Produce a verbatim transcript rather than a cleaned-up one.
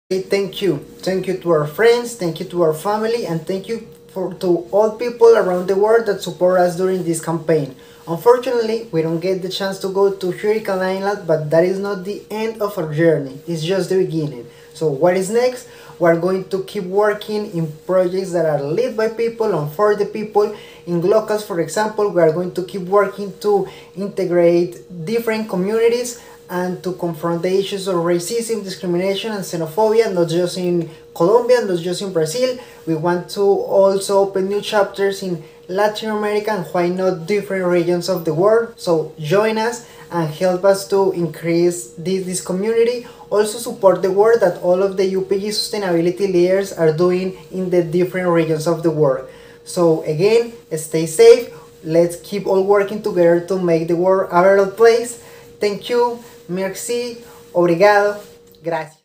Thank you. Thank you to our friends, thank you to our family, and thank you for to all people around the world that support us during this campaign. Unfortunately, we don't get the chance to go to Hurricane Island, but that is not the end of our journey. It's just the beginning. So what is next? We're going to keep working in projects that are led by people and for the people. In Glocals, for example, we are going to keep working to integrate different communities and to confront the issues of racism, discrimination, and xenophobia, not just in Colombia, not just in Brazil. We want to also open new chapters in Latin America and why not different regions of the world. So join us and help us to increase this, this community. Also support the work that all of the U P G sustainability leaders are doing in the different regions of the world. So again, stay safe. Let's keep all working together to make the world a better place. Thank you. Merci. Obrigado. Gracias.